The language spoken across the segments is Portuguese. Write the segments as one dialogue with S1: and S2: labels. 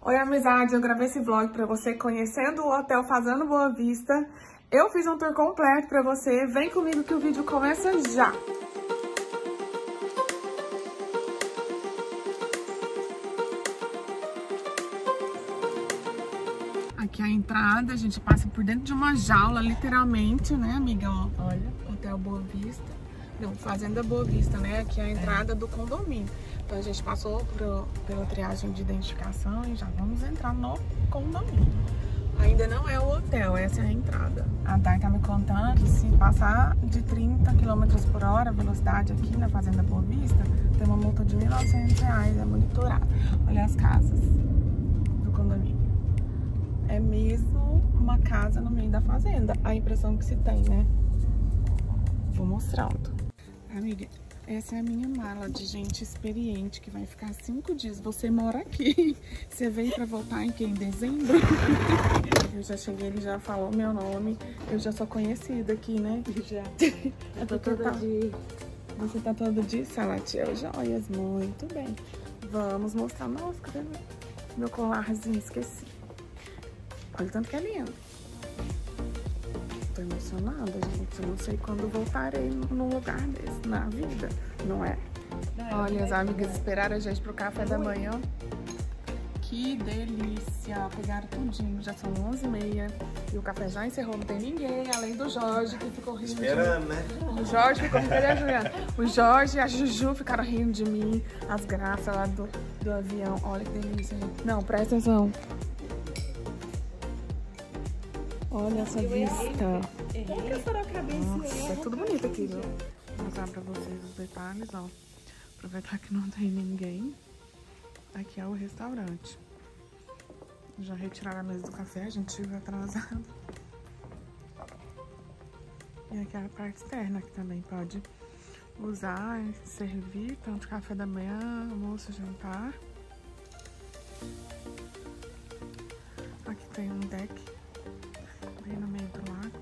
S1: Oi, amizade, eu gravei esse vlog pra você conhecendo o hotel Fazenda Boa Vista. Eu fiz um tour completo pra você. Vem comigo que o vídeo começa já. Aqui é a entrada, a gente passa por dentro de uma jaula, literalmente, né, amiga? Ó, olha, Hotel Boa Vista. Não, Fazenda Boa Vista, né? Aqui é a entrada do condomínio. Então a gente passou pela triagem de identificação e já vamos entrar no condomínio. Ainda não é o hotel, essa é a entrada. A Dai tá me contando que se passar de 30 km por hora a velocidade aqui na Fazenda Boa Vista, tem uma multa de R$1.900, é monitorado. Olha as casas do condomínio. É mesmo uma casa no meio da fazenda, a impressão que se tem, né? Vou mostrando. Amiga, essa é a minha mala de gente experiente que vai ficar 5 dias. Você mora aqui. Você veio pra voltar em dezembro? Eu já cheguei, ele já falou meu nome. Eu já sou conhecida aqui, né? Já. Eu tô toda de... Você tá todo de Salatiel Joias. Muito bem. Vamos mostrar. Nossa, cadê meu colarzinho? Esqueci. Olha o tanto que é lindo. Tô emocionada, gente. Eu não sei quando voltarei num lugar desse na vida, não é? Olha, as amigas esperaram a gente pro café da manhã. Que delícia! Pegaram tudinho, já são 11h30 e o café já encerrou, não tem ninguém, além do Jorge, que ficou rindo
S2: esperando,
S1: de mim.
S2: Né?
S1: O Jorge ficou rindo, a Juliana. O Jorge e a Juju ficaram rindo de mim, as graças lá do avião. Olha que delícia, gente. Não, presta atenção. Olha essa vista. Nossa, é tudo bonito aqui, viu? Vou mostrar pra vocês os detalhes, ó. Aproveitar que não tem ninguém. Aqui é o restaurante. Já retiraram a mesa do café, a gente chegou atrasado. E aqui é a parte externa, que também pode usar e servir, tanto café da manhã, almoço, jantar. Aqui tem um deck bem no meio do lago.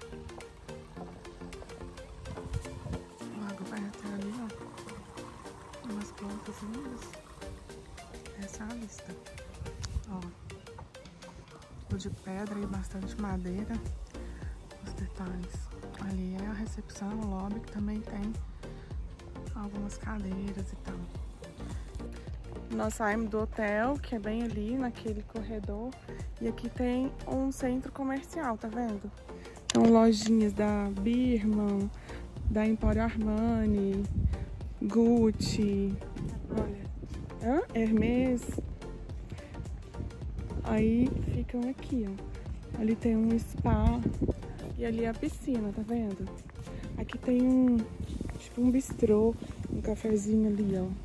S1: O lago vai até ali, ó. Umas plantas lindas. Essa é a vista. Ó. Tudo de pedra e bastante madeira. Os detalhes. Ali é a recepção, o lobby, que também tem algumas cadeiras e tal. Nós saímos do hotel, que é bem ali, naquele corredor. E aqui tem um centro comercial, tá vendo? Então, lojinhas da Birman, da Emporio Armani, Gucci, olha, Hermes. Aí ficam aqui, ó. Ali tem um spa e ali é a piscina, tá vendo? Aqui tem tipo um bistrô, um cafezinho ali, ó.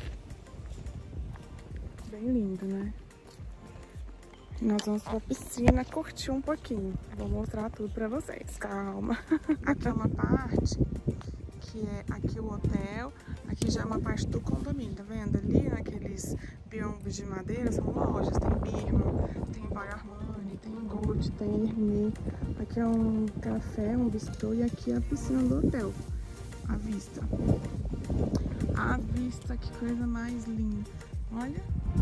S1: Bem lindo, né? Nós vamos pra piscina curtir um pouquinho. Vou mostrar tudo pra vocês, calma. Aqui é uma parte que é aqui o hotel. Aqui já é uma parte do condomínio, tá vendo? Ali naqueles biombos de madeira são lojas. Tem Birman, tem Emporio Armani, tem Gucci, tem Hermès. Aqui é um café, um bistrô e aqui é a piscina do hotel. A vista. A vista, que coisa mais linda. Olha.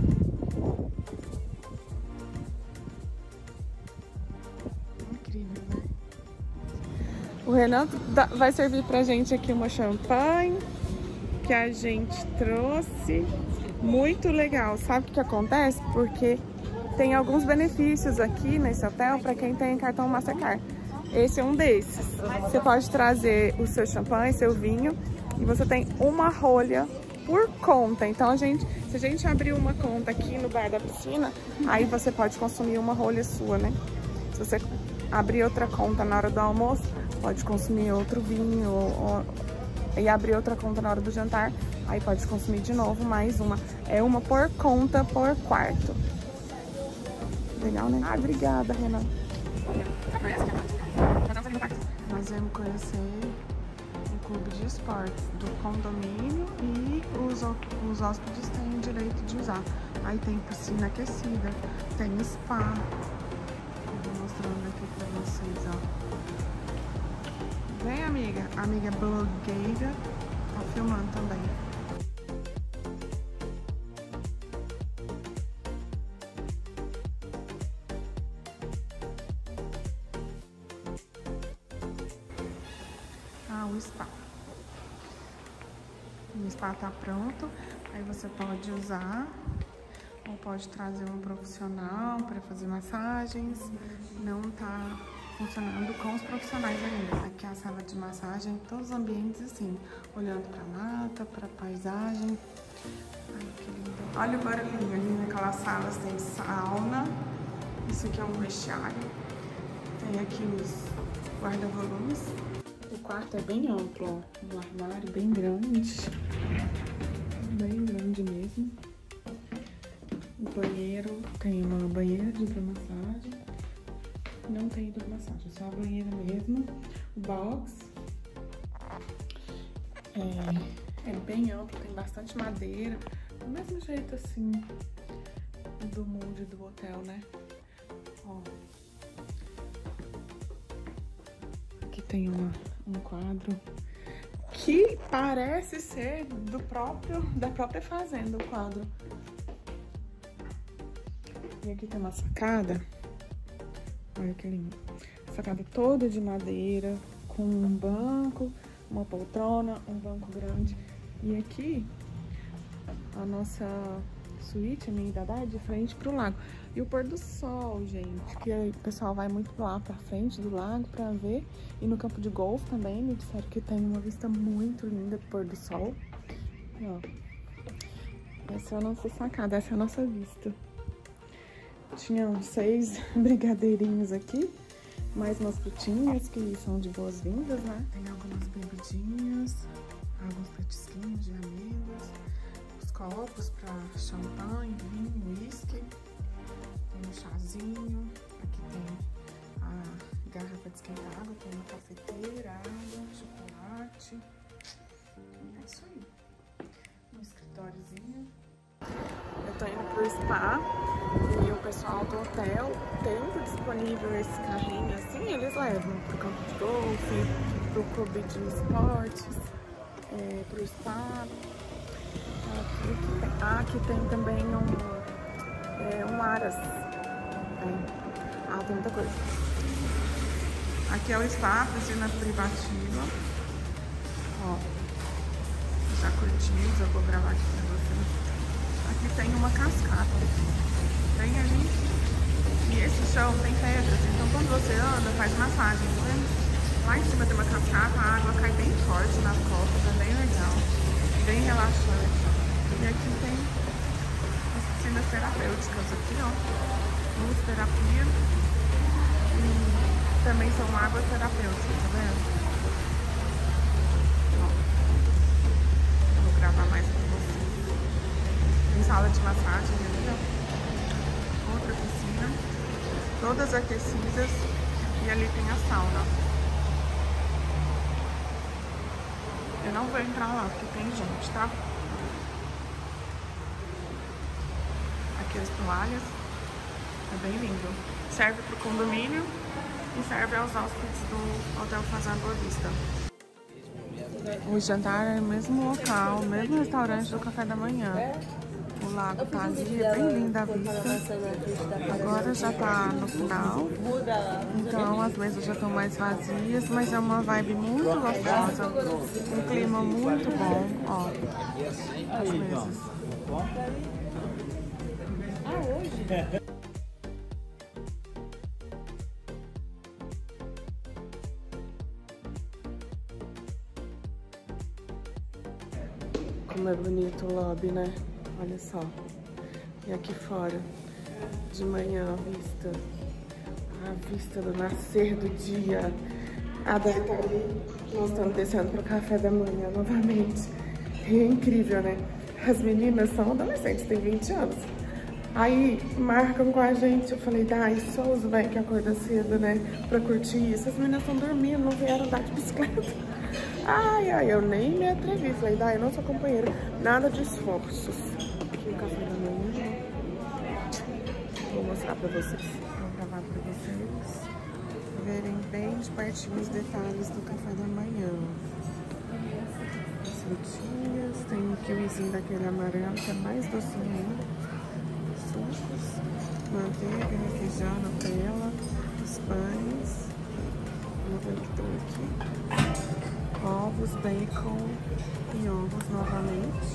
S1: Incrível, né? O Renan vai servir pra gente aqui uma champanhe que a gente trouxe. Muito legal. Sabe o que acontece? Porque tem alguns benefícios aqui nesse hotel para quem tem cartão Mastercard. Esse é um desses. Você pode trazer o seu champanhe, seu vinho, e você tem uma rolha por conta. Então, se a gente abrir uma conta aqui no bar da piscina, aí você pode consumir uma rolha sua, né? Se você abrir outra conta na hora do almoço, pode consumir outro vinho, e abrir outra conta na hora do jantar, aí pode consumir de novo mais uma. É uma por conta por quarto. Legal, né? Ah, obrigada, Renan. Nós vamos conhecer o clube de esportes do condomínio e os hóspedes têm o direito de usar. Aí tem piscina aquecida, tem spa. Vou mostrando aqui pra vocês, ó. Vem, amiga. A amiga é blogueira. Tá filmando também. spa. O spa tá pronto, aí você pode usar ou pode trazer um profissional para fazer massagens. Não tá funcionando com os profissionais ainda. Aqui é a sala de massagem, todos os ambientes assim, olhando pra mata, pra paisagem. Ai, que lindo. Olha o barulhinho ali naquelas salas, tem sauna. Isso aqui é um vestiário. Tem aqui os guarda-volumes. O quarto é bem amplo, ó. Um armário bem grande. Bem grande mesmo. O banheiro, tem uma banheira de hidromassagem. Não tem hidromassagem, só a banheira mesmo. O box é bem amplo, tem bastante madeira. Do mesmo jeito assim do molde do hotel, né? Ó. Aqui tem um quadro que parece ser da própria fazenda, o quadro. E aqui tem uma sacada. Olha que lindo. Sacada toda de madeira, com um banco, uma poltrona, um banco grande. E aqui, a nossa suíte, a minha e Dadá, é de frente pro lago. E o pôr do sol, gente, que o pessoal vai muito lá pra frente do lago pra ver. E no campo de golfe também, me disseram que tem uma vista muito linda do pôr do sol. E, ó, essa é a nossa sacada, essa é a nossa vista. Tinha uns 6 brigadeirinhos aqui, mais umas frutinhas que são de boas-vindas, né? Tem algumas bebidinhas, alguns petisquinhos de amêndoas, os copos para champanhe, vinho, whisky, tem um chazinho, aqui tem a garrafa de esquentar água, tem uma cafeteira, água, chocolate, é isso aí. Um escritóriozinho. Eu tô indo pro spa e o pessoal do hotel tendo disponível esse carrinho assim, eles levam pro campo de golfe, pro clube de esportes, pro spa. Aqui tem também um Aras. Tem muita coisa. Aqui é o spa, piscina privativa. Ó, já curtimos, eu vou gravar aqui pra vocês. Aqui tem uma cascata, tem ali, e esse chão tem pedras, então quando você anda, faz massagem, tá vendo? Lá em cima tem uma cascata, a água cai bem forte nas costas, é bem legal, bem relaxante. E aqui tem as piscinas terapêuticas aqui, ó, luz terapia, e também são águas terapêuticas, tá vendo? Ó, eu vou gravar mais pra vocês. Tem sala de massagem ali, ó. Outra piscina. Todas aquecidas. E ali tem a sauna. Eu não vou entrar lá porque tem gente, tá? Aqui as toalhas. É bem lindo. Serve pro condomínio e serve aos hóspedes do Hotel Fazenda Boa Vista. O jantar é no mesmo local, o mesmo restaurante do café da manhã. O lago tá ali, é bem linda a vista. Agora já tá no final, então as mesas já estão mais vazias, mas é uma vibe muito gostosa, um clima muito bom, ó, as mesas. Como é bonito o lobby, né? Olha só. E aqui fora, de manhã, a vista do nascer do dia. A Dai tá ali, nós estamos descendo pro café da manhã novamente. E é incrível, né? As meninas são adolescentes, têm 20 anos. Aí marcam com a gente, eu falei, Dai, só os velhos que acordam cedo, né? Pra curtir isso. As meninas estão dormindo, não vieram andar de bicicleta. Ai, eu nem me atrevi. Falei, Dai, eu não sou companheira. Nada de esforços. Aqui o café da manhã. Vou mostrar pra vocês. Vou gravar pra vocês verem bem de pertinho os detalhes do café da manhã. As frutinhas, tem um kiwizinho daquele amarelo que é mais docinho ainda. Sucos, manteiga, requeijão, Nutella, os pães. Vamos ver o que tem aqui. Ovos, bacon e ovos novamente.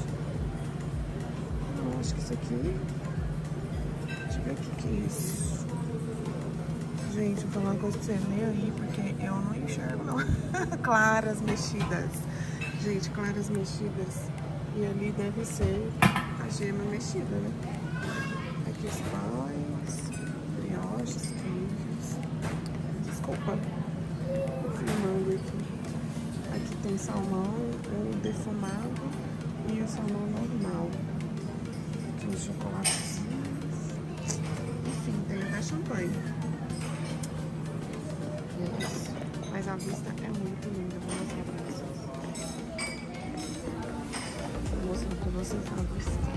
S1: Eu acho que isso aqui... Deixa eu ver o que é isso. Gente, vou falar uma coisa pra você, nem aí, porque eu não enxergo, não. Claras mexidas. Gente, claras mexidas. E ali deve ser a gema mexida, né? Aqui os pães, brioches, queijos. Desculpa, tô filmando aqui. Aqui tem salmão, o defumado e o salmão normal. Aqui os chocolatezinhos. Enfim, tem até champanhe. Isso. Mas a vista é muito linda, vou mostrar pra vocês. Vou mostrar pra vocês a vista.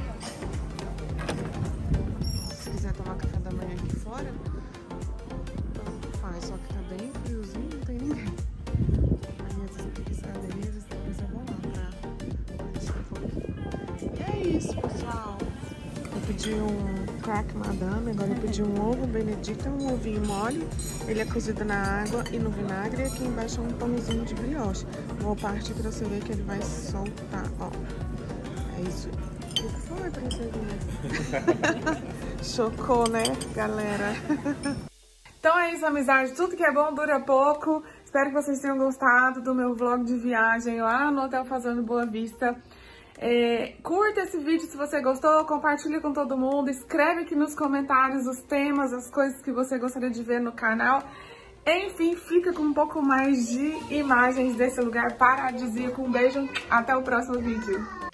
S1: Se quiser tomar café da manhã aqui fora, faz, só que tá bem friozinho, não tem ninguém. Aí essas preguiçadeiras, depois eu vou lá pra... E é isso, pessoal. Eu pedi um crack madame, agora eu pedi um ovo benedicta, um ovinho mole. Ele é cozido na água e no vinagre. E aqui embaixo é um pãozinho de brioche. Vou partir pra você ver que ele vai soltar, ó. É isso. O que foi, princesa? Chocou, né, galera? Então é isso, amizade. Tudo que é bom dura pouco. Espero que vocês tenham gostado do meu vlog de viagem lá no Hotel Fazenda Boa Vista. Curta esse vídeo se você gostou, compartilha com todo mundo, escreve aqui nos comentários os temas, as coisas que você gostaria de ver no canal. Enfim, fica com um pouco mais de imagens desse lugar paradisíaco. Um beijo, até o próximo vídeo.